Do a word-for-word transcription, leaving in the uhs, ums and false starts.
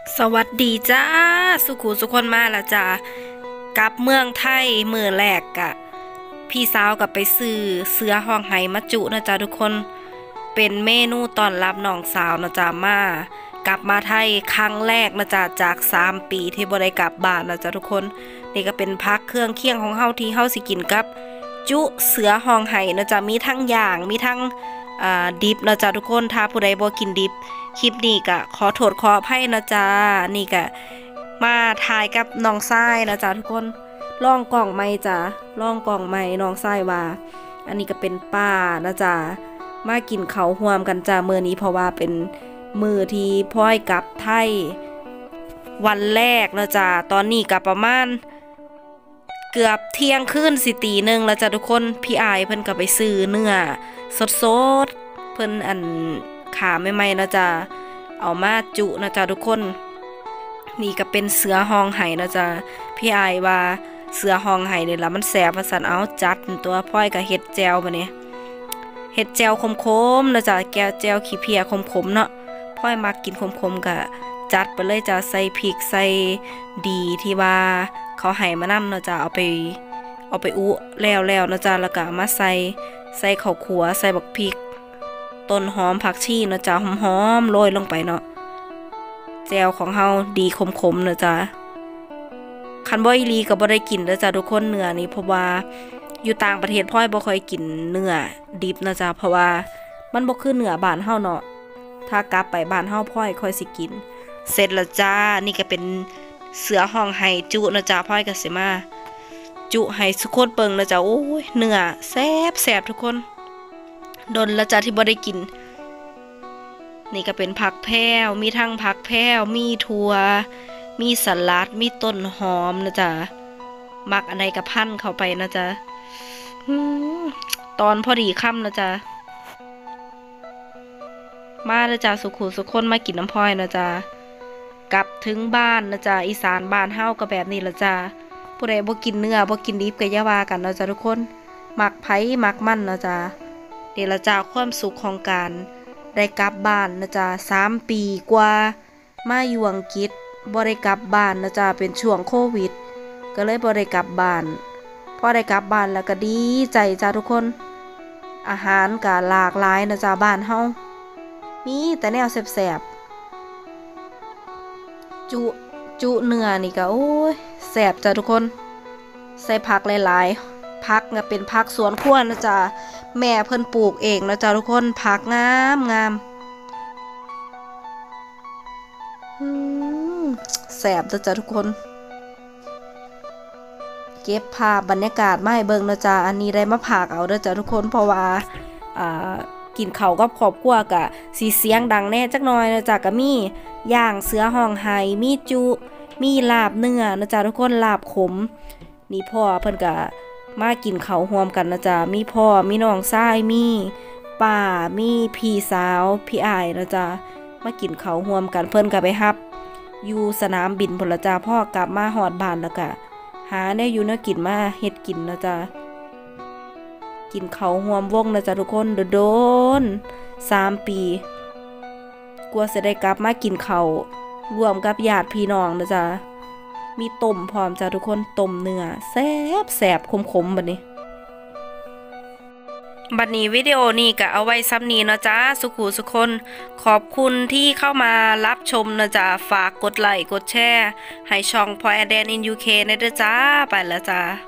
สวัสดีจ้าสุขุสุคนมาแล้วจ้ากับเมืองไทยมือแรกกะพี่สาวกับไปซื้อเสือห้องไหมาจุนะจ้าทุกคนเป็นเมนูต้อนรับน้องสาวนะจ้ามากลับมาไทยครั้งแรกนะจ้าจากสามปีที่บ่ได้กลับบ้านนะจ้าทุกคนนี่ก็เป็นพักเครื่องเคียงของเฮาที่เฮาสิกินกับจุเสือห้องไหนะจ้ามีทั้งย่างมีทั้งอ่าดิบนะจ้าทุกคนถ้าผู้ใดบ่กินดิบคลิปนี้ก็ขอโทษขออภัยนะจ๊ะนี่ก็มาถ่ายกับน้องทรายนะจ๊ะทุกคนล่องกล่องไม้จ้ะล่องกล่องไม้น้องทรายว่าอันนี้ก็เป็นป้านะจ๊ะมากินเขาห่วมกันจ้ะมื้อนี้เพราะว่าเป็นมื้อที่พ่อยกลับไทยวันแรกนะจ๊ะตอนนี้ก็ประมาณเกือบเที่ยงคืนสิตีหนึ่งแล้วจ้ะทุกคนพี่อายเพิ่นก็ไปซื้อเนื้อสดๆเพิ่นอันขาใหม่ๆนะจ๊ะเอามาจุนะจ๊ะทุกคนนี่ก็เป็นเสือห้องไห้นะจ๊ะพี่อายว่าเสือห้องไห้นี่ละมันแสบมาสั่นเอาจัดตัวพ่อยกับเห็ดแจวบะเนี่ยเห็ดแจวคมๆนะจ๊ะแก้วแจวขี้เพียคมๆเนาะพ่อยมักกินคมๆกะจัดไปเลยจ้ะใส่พริกใส่ดีที่ว่าเขาไห้มานำนะจ๊ะเอาไปเอาไปอุแล้วๆนะจ๊ะแล้วก็มาใส่ใส่ข้าวคั่วใส่บักพริกต้นหอมผักชีนะจ๊ะหอมๆโรยลงไปเนาะแจวของเฮาดีคมๆนะจ๊ะคันบ่อีหลีก็บ่ได้กินนะจ๊ะทุกคนเนื้อนี่เพราะว่าอยู่ต่างประเทศพ่อยบ่ค่อยกินเนื้อดิบนะจ๊ะเพราะว่ามันบ่คือเนื้อบ้านเฮาเนาะถ้ากลับไปบ้านเฮาพ่อยค่อยสิกินเสร็จแล้วจ้านี่ก็เป็นเสือห้องไห้จุนะจ๊ะพ่อยก็สิมาจุให้ทุกคนเบิ่งนะจ๊ะโอ้ยเนื้อแซ่บๆทุกคนดนละจ้าที่บ่ได้กินนี่ก็เป็นผักแพรวมีทั้งผักแพรวมีถั่วมีสลัดมีต้นหอมนะจ๊ะมักอันใดกับพันเข้าไปนะจ๊ะตอนพอดีค่ำนะจ๊ะมานะจ๊ะสุขุสุขคนมากินน้ำพลอยนะจ๊ะกลับถึงบ้านนะจ๊ะอีสานบ้านเฮาก็แบบนี้ละจ๊ะผู้ใดบ่กินเนื้อบ่กินดิบก็อย่าว่ากันนะจ๊ะทุกคนมักไผมักมันนะจ๊ะเดี๋ยวละจ้าความสุขของการได้กลับบ้านนะจ๊ะสามปีกว่ามาอยู่อังกฤษบ่ได้กลับบ้านนะจ๊ะเป็นช่วงโควิดก็เลยบ่ได้กลับบ้านพอได้กลับบ้านแล้วก็ดีใจจ้าทุกคนอาหารก็หลากหลายนะจ๊ะบ้านเฮามีแต่แนวแซ่บๆจุจุเนื้อนี่ก็โอ้ยแซ่บจ้าทุกคนใส่ผักหลายๆผักเนี่ยเป็นผักสวนครัวนะจ๊ะแม่เพิ่นปลูกเองนะจ๊ะทุกคนผักงามงามแสบนะจ๊ะทุกคนเก็บภาพบรรยากาศมาให้เบิ่งนะจ๊ะอันนี้ได้มาผากเอานะจ๊ะทุกคนเพราะว่าอ่ากินเขาวกับครอบครัวกะสีเสียงดังแน่จักหน่อยนะจ๊ะก็มีย่างเสือห้องไห้มีจุมีลาบเนื้อนะจ๊ะทุกคนลาบขมนี่พ่อเพิ่นกะมากินเขาวร่วมกันนะจ๊ะมีพ่อมีน้องชายมีป้ามีพี่สาวพี่อ้ายนะจ๊ะมากินเขาวร่วมกันเพิ่นก็ไปรับอยู่สนามบินพุ่นละจ้ะพ่อกลับมาฮอดบ้านแล้วก็หาแนวอยู่แนวกินมาเฮ็ดกินนะจ๊ะกินเขาวร่วมวงนะจ๊ะทุกคนโดนๆสามปีกว่าจะได้กลับมากินเขาวร่วมกับญาติพี่น้องนะจ๊ะมีต้มพร้อมจ้ะทุกคนต้มเนื้อแซ่บแซ่บขมๆบัดนี้บัดนี้วิดีโอนี้ก็เอาไว้ซ้ำนี้นะจ๊ะสุขุสุคนขอบคุณที่เข้ามารับชมนะจ๊ะฝากกดไลค์กดแชร์ให้ช่อง Point and Dan in ยู เค นะเด้อจ้าไปแล้วจ้า